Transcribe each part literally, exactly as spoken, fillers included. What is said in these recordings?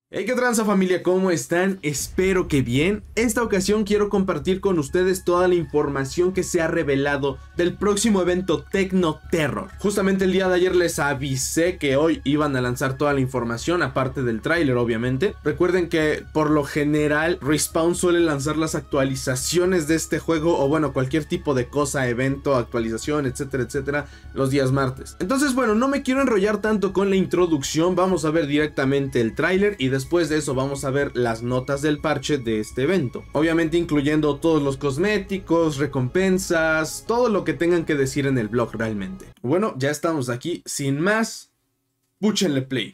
Hey, qué tranza familia, ¿cómo están? Espero que bien. Esta ocasión quiero compartir con ustedes toda la información que se ha revelado del próximo evento Techno Terror. Justamente el día de ayer les avisé que hoy iban a lanzar toda la información, aparte del tráiler obviamente. Recuerden que por lo general Respawn suele lanzar las actualizaciones de este juego, o bueno, cualquier tipo de cosa, evento, actualización, etcétera, etcétera, los días martes. Entonces bueno, no me quiero enrollar tanto con la introducción, vamos a ver directamente el tráiler y después Después de eso vamos a ver las notas del parche de este evento, obviamente incluyendo todos los cosméticos, recompensas, todo lo que tengan que decir en el blog realmente. Bueno, ya estamos aquí, sin más, púchenle play.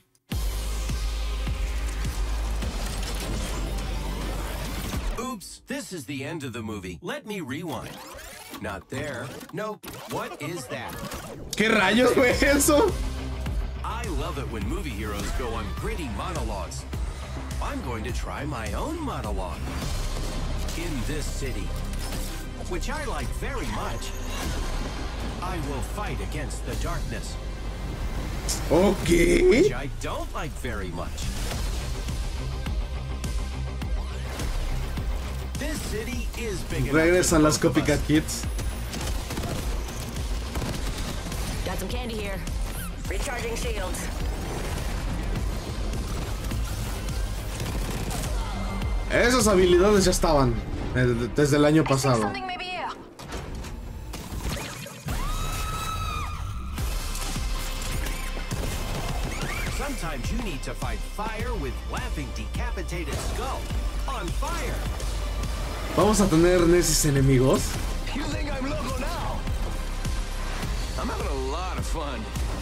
Oops, this is the end of the movie. Let me rewind. Not there. Nope. What is that? ¿Qué rayos fue eso? I love it when movie heroes go on gritty monologues. I'm going to try my own monologue. In this city, which I like very much, I will fight against the darkness. Okay. Which I don't like very much. This city is big enough. Regresan las Copycat Kids. Got some candy here. Recharging shields. Esas habilidades ya estaban eh, desde el año pasado. Sometimes you need to fight fire with laughing decapitated skull on fire. Vamos a tener Nesis enemigos. You think I'm loco now? I'm having a lot of fun.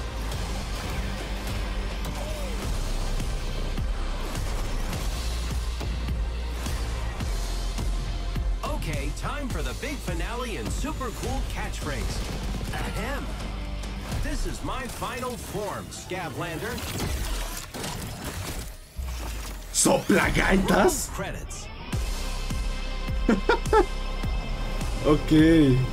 Okay, time for the big finale and super cool catchphrase. Ahem. This is my final form, Scablander. ¿Soplagaitas? Credits. Ok.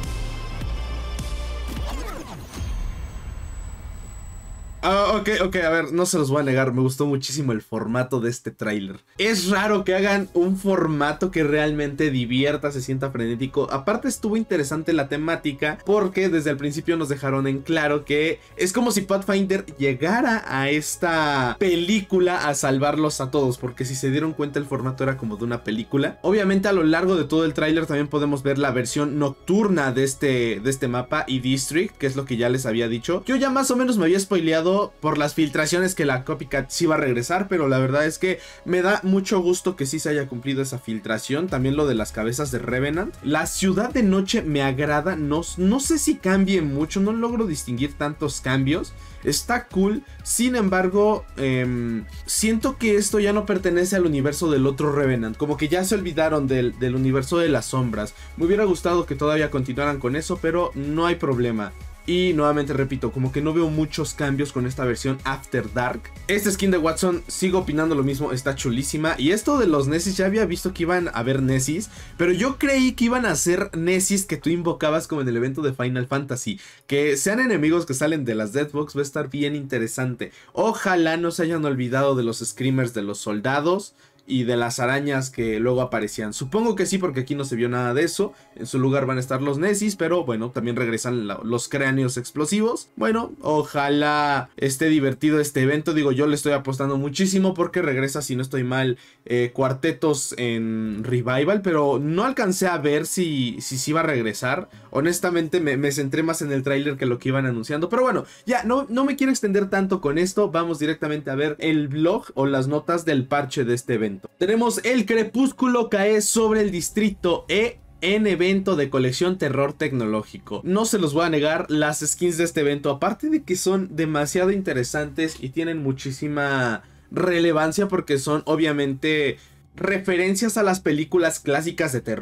Ah, ok, ok, a ver, no se los voy a negar, me gustó muchísimo el formato de este tráiler. Es raro que hagan un formato que realmente divierta, se sienta frenético. Aparte estuvo interesante la temática porque desde el principio nos dejaron en claro que es como si Pathfinder llegara a esta película a salvarlos a todos, porque si se dieron cuenta el formato era como de una película. Obviamente a lo largo de todo el tráiler también podemos ver la versión nocturna de este, de este mapa y District, que es lo que ya les había dicho. Yo ya más o menos me había spoileado por las filtraciones que la Copycat sí va a regresar, pero la verdad es que me da mucho gusto que sí se haya cumplido esa filtración. También lo de las cabezas de Revenant. La ciudad de noche me agrada, no, no sé si cambie mucho, no logro distinguir tantos cambios. Está cool, sin embargo, eh, siento que esto ya no pertenece al universo del otro Revenant, como que ya se olvidaron del, del universo de las sombras. Me hubiera gustado que todavía continuaran con eso, pero no hay problema. Y nuevamente repito, como que no veo muchos cambios con esta versión After Dark. Esta skin de Watson, sigo opinando lo mismo, está chulísima. Y esto de los Nesis, ya había visto que iban a haber Nesis, pero yo creí que iban a ser Nesis que tú invocabas como en el evento de Final Fantasy. Que sean enemigos que salen de las Deathbox va a estar bien interesante. Ojalá no se hayan olvidado de los Screamers de los soldados y de las arañas que luego aparecían. Supongo que sí, porque aquí no se vio nada de eso. En su lugar van a estar los Nesis, pero bueno, también regresan los cráneos explosivos. Bueno, ojalá esté divertido este evento. Digo, yo le estoy apostando muchísimo porque regresa, si no estoy mal, eh, cuartetos en Revival, pero no alcancé a ver si si, si iba a regresar. Honestamente me, me centré más en el tráiler que lo que iban anunciando. Pero bueno, ya no, no me quiero extender tanto con esto. Vamos directamente a ver el blog o las notas del parche de este evento. Tenemos el crepúsculo cae sobre el distrito E en evento de colección terror tecnológico. No se los voy a negar, las skins de este evento, aparte de que son demasiado interesantes y tienen muchísima relevancia porque son obviamente referencias a las películas clásicas de terror.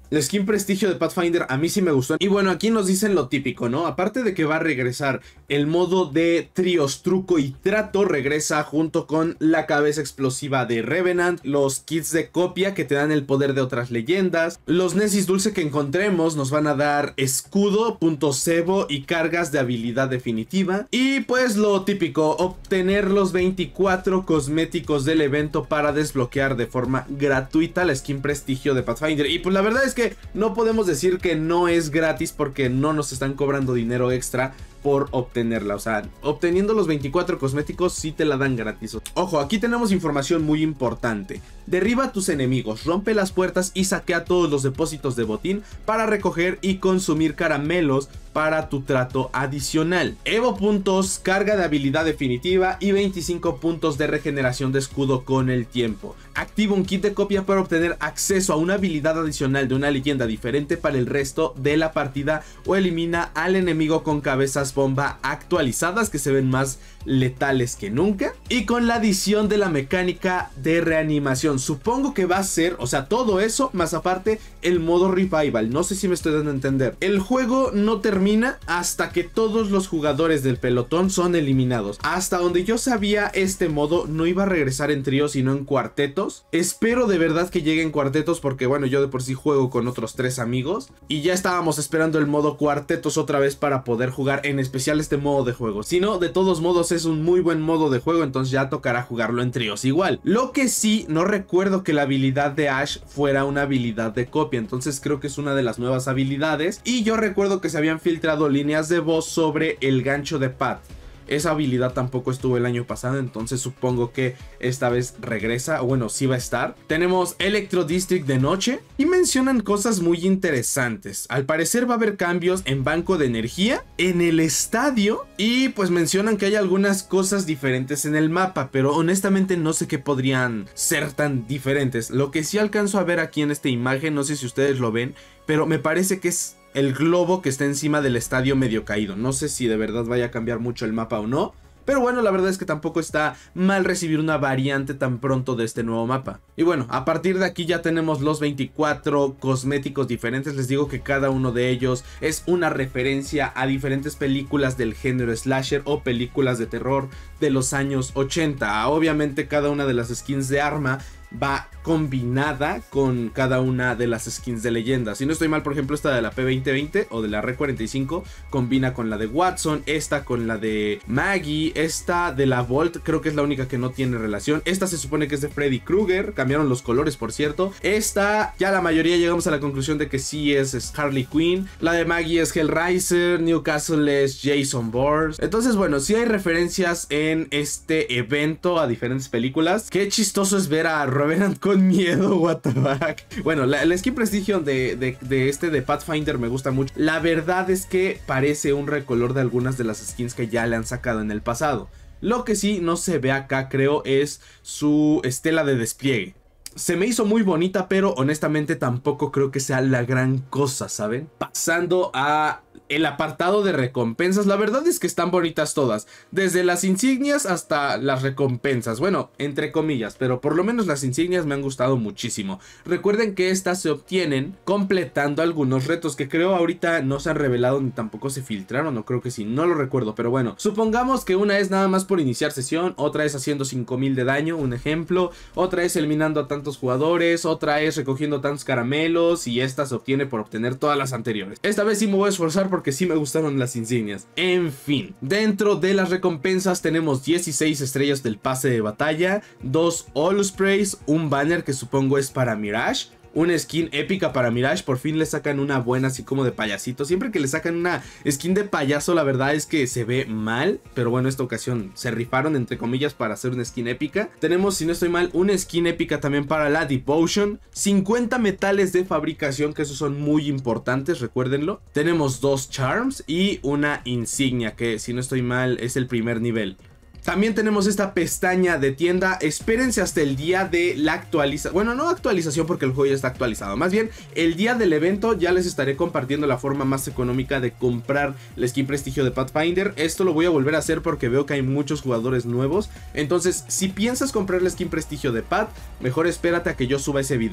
La skin prestigio de Pathfinder a mí sí me gustó. Y bueno, aquí nos dicen lo típico, ¿no? Aparte de que va a regresar el modo de tríos, truco y trato, regresa junto con la cabeza explosiva de Revenant, los kits de copia que te dan el poder de otras leyendas, los Nesis dulce que encontremos nos van a dar escudo, punto cebo y cargas de habilidad definitiva. Y pues lo típico, obtener los veinticuatro cosméticos del evento para desbloquear de forma gratuita la skin prestigio de Pathfinder. Y pues la verdad es que no podemos decir que no es gratis porque no nos están cobrando dinero extra por obtenerla. O sea, obteniendo los veinticuatro cosméticos sí te la dan gratis. Ojo, aquí tenemos información muy importante. Derriba a tus enemigos, rompe las puertas y saquea todos los depósitos de botín para recoger y consumir caramelos para tu trato adicional. Evo puntos, carga de habilidad definitiva y veinticinco puntos de regeneración de escudo con el tiempo. Activa un kit de copia para obtener acceso a una habilidad adicional de una leyenda diferente para el resto de la partida, o elimina al enemigo con cabezas bomba actualizadas que se ven más letales que nunca, y con la adición de la mecánica de reanimación. Supongo que va a ser, o sea, todo eso más aparte el modo revival. No sé si me estoy dando a entender. El juego no termina hasta que todos los jugadores del pelotón son eliminados. Hasta donde yo sabía, este modo no iba a regresar en tríos sino en cuartetos. Espero de verdad que llegue en cuartetos porque bueno, yo de por sí juego con otros tres amigos y ya estábamos esperando el modo cuartetos otra vez para poder jugar en especial este modo de juego. Si no, de todos modos es un muy buen modo de juego, entonces ya tocará jugarlo en tríos igual. Lo que sí, no recuerdo que la habilidad de Ash fuera una habilidad de copia, entonces creo que es una de las nuevas habilidades. Y yo recuerdo que se habían filtrado líneas de voz sobre el gancho de Pat. Esa habilidad tampoco estuvo el año pasado, entonces supongo que esta vez regresa, o bueno, sí va a estar. Tenemos Electro District de noche y mencionan cosas muy interesantes. Al parecer va a haber cambios en banco de energía, en el estadio, y pues mencionan que hay algunas cosas diferentes en el mapa, pero honestamente no sé qué podrían ser tan diferentes. Lo que sí alcanzo a ver aquí en esta imagen, no sé si ustedes lo ven, pero me parece que es el globo que está encima del estadio medio caído. No sé si de verdad vaya a cambiar mucho el mapa o no, pero bueno, la verdad es que tampoco está mal recibir una variante tan pronto de este nuevo mapa. Y bueno, a partir de aquí ya tenemos los veinticuatro cosméticos diferentes. Les digo que cada uno de ellos es una referencia a diferentes películas del género slasher o películas de terror de los años ochenta. Obviamente cada una de las skins de arma va combinada con cada una de las skins de leyenda. Si no estoy mal, por ejemplo, esta de la P veinte veinte o de la R cuarenta y cinco combina con la de Watson, esta con la de Maggie, esta de la Volt creo que es la única que no tiene relación. Esta se supone que es de Freddy Krueger, cambiaron los colores por cierto. Esta ya la mayoría llegamos a la conclusión de que sí es, es Harley Quinn. La de Maggie es Hellraiser, Newcastle es Jason Bourne. Entonces bueno, sí hay referencias en este evento a diferentes películas. Qué chistoso es ver a Revenant con miedo, what the fuck. Bueno, la, la skin prestigio de, de, de este de Pathfinder me gusta mucho. La verdad es que parece un recolor de algunas de las skins que ya le han sacado en el pasado. Lo que sí no se ve acá, creo, es su estela de despliegue. Se me hizo muy bonita, pero honestamente tampoco creo que sea la gran cosa, ¿saben? Pasando a el apartado de recompensas, la verdad es que están bonitas todas, desde las insignias hasta las recompensas, bueno, entre comillas, pero por lo menos las insignias me han gustado muchísimo. Recuerden que estas se obtienen completando algunos retos que creo ahorita no se han revelado ni tampoco se filtraron, no creo que sí, no lo recuerdo, pero bueno, supongamos que una es nada más por iniciar sesión, otra es haciendo cinco mil de daño, un ejemplo, otra es eliminando a tantos jugadores, otra es recogiendo tantos caramelos y esta se obtiene por obtener todas las anteriores. Esta vez sí me voy a esforzar porque sí me gustaron las insignias. En fin, dentro de las recompensas tenemos dieciséis estrellas del pase de batalla, dos All Sprays, un banner que supongo es para Mirage, una skin épica para Mirage. Por fin le sacan una buena así como de payasito. Siempre que le sacan una skin de payaso la verdad es que se ve mal, pero bueno, esta ocasión se rifaron entre comillas para hacer una skin épica. Tenemos, si no estoy mal, una skin épica también para la Devotion, cincuenta metales de fabricación, que esos son muy importantes, recuérdenlo. Tenemos dos Charms y una insignia que, si no estoy mal, es el primer nivel. También tenemos esta pestaña de tienda. Espérense hasta el día de la actualización. Bueno, no actualización porque el juego ya está actualizado. Más bien, el día del evento ya les estaré compartiendo la forma más económica de comprar la skin prestigio de Pathfinder. Esto lo voy a volver a hacer porque veo que hay muchos jugadores nuevos. Entonces, si piensas comprar la skin prestigio de Path, mejor espérate a que yo suba ese video.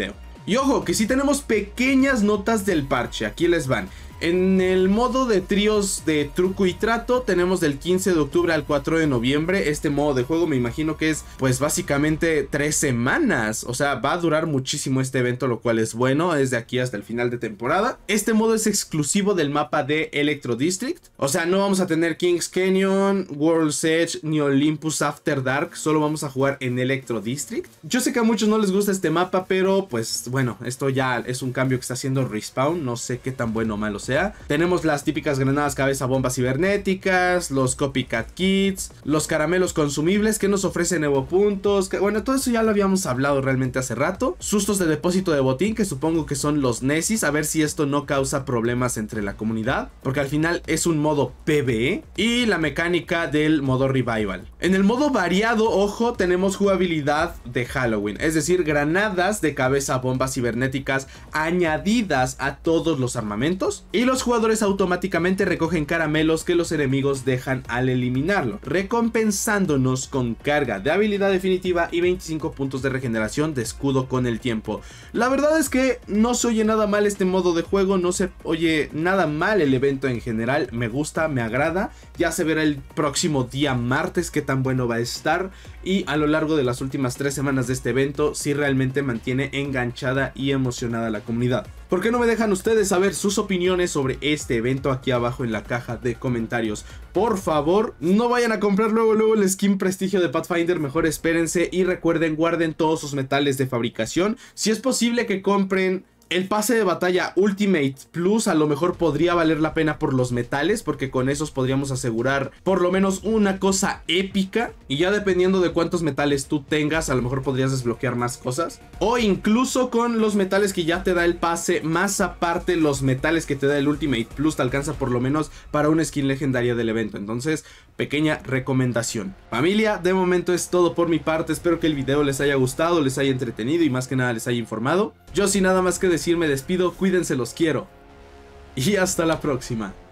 Y ojo, que sí tenemos pequeñas notas del parche, aquí les van. En el modo de tríos de truco y trato tenemos del quince de octubre al cuatro de noviembre. Este modo de juego me imagino que es pues básicamente tres semanas. O sea, va a durar muchísimo este evento, lo cual es bueno. Es de aquí hasta el final de temporada. Este modo es exclusivo del mapa de Electro District. O sea, no vamos a tener Kings Canyon, World's Edge ni Olympus After Dark. Solo vamos a jugar en Electro District. Yo sé que a muchos no les gusta este mapa, pero pues bueno, esto ya es un cambio que está haciendo Respawn. No sé qué tan bueno o malo sea. Tenemos las típicas granadas cabeza bombas cibernéticas, los copycat kits, los caramelos consumibles que nos ofrecen nuevos puntos. Que, bueno, todo eso ya lo habíamos hablado realmente hace rato. Sustos de depósito de botín, que supongo que son los Nesis. A ver si esto no causa problemas entre la comunidad, porque al final es un modo PvE. Y la mecánica del modo Revival. En el modo variado, ojo, tenemos jugabilidad de Halloween, es decir, granadas de cabeza bombas cibernéticas añadidas a todos los armamentos. Y los jugadores automáticamente recogen caramelos que los enemigos dejan al eliminarlo, recompensándonos con carga de habilidad definitiva y veinticinco puntos de regeneración de escudo con el tiempo. La verdad es que no se oye nada mal este modo de juego, no se oye nada mal el evento en general, me gusta, me agrada. Ya se verá el próximo día martes qué tan bueno va a estar, y a lo largo de las últimas tres semanas de este evento sí realmente mantiene enganchada y emocionada a la comunidad. ¿Por qué no me dejan ustedes saber sus opiniones sobre este evento aquí abajo en la caja de comentarios? Por favor, no vayan a comprar luego luego el skin prestigio de Pathfinder, mejor espérense y recuerden, guarden todos sus metales de fabricación. Si es posible que compren el pase de batalla Ultimate Plus, a lo mejor podría valer la pena por los metales, porque con esos podríamos asegurar por lo menos una cosa épica. Y ya dependiendo de cuántos metales tú tengas, a lo mejor podrías desbloquear más cosas. O incluso con los metales que ya te da el pase, más aparte los metales que te da el Ultimate Plus, te alcanza por lo menos para una skin legendaria del evento. Entonces, pequeña recomendación. Familia, de momento es todo por mi parte. Espero que el video les haya gustado, les haya entretenido y más que nada les haya informado. Yo sin nada más que decir me despido, cuídense, los quiero. Y hasta la próxima.